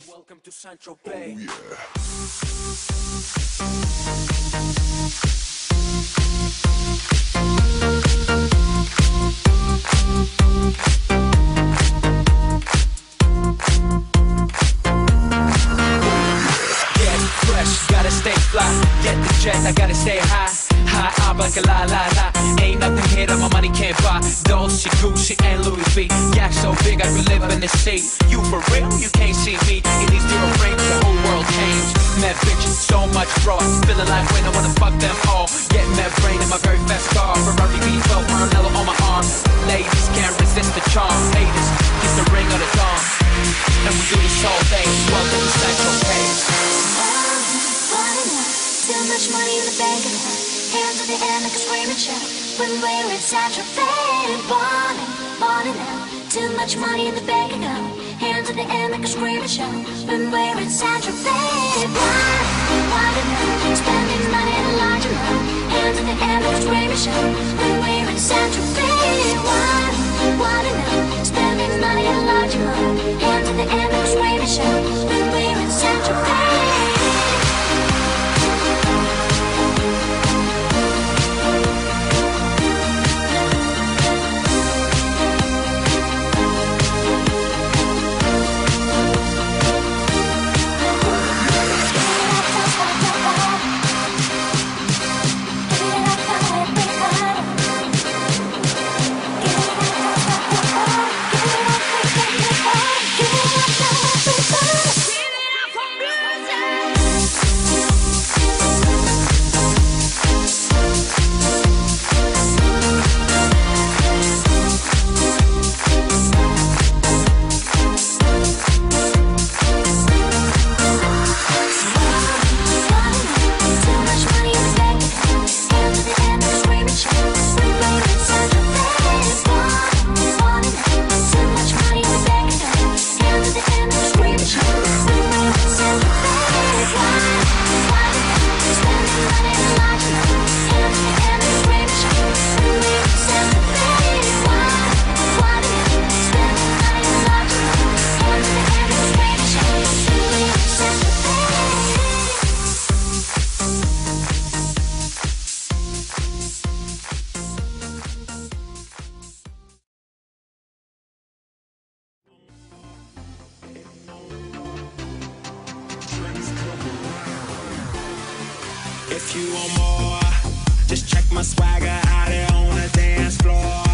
Welcome to Central Bay. Oh, yeah. Gotta stay fly, get the jet, I gotta stay high. High up like a la la la. Ain't nothing here that my money can't buy. Dolce, Gucci, and Louis V. Yak so big I could live in the sea. You for real? You can't see me in these zero frames. The whole world changed. Mad bitches, so much fraud. Feeling like when I wanna fuck them all. Get mad brain in my very best car. Ferrari V12, Maranello on my arm. Ladies can't resist the charm. Haters, kiss the ring of the dawn. And we do this all day. Welcome to Central Bay. Too much money in the bank account. Hands to the air like a screaming shout. When we're in Central Bay, morning now. Too much money in the bank account. Hands to the air like a screaming shout. When we're in Central Bay, morning now. Spending money in a large amount. Hands in the air like a screaming shout. When we're in Central Bay, morning now. Spending money in a large amount. Hands in the air like a screaming shout. When we're in Central Bay. If you want more, just check my swagger out there on the dance floor.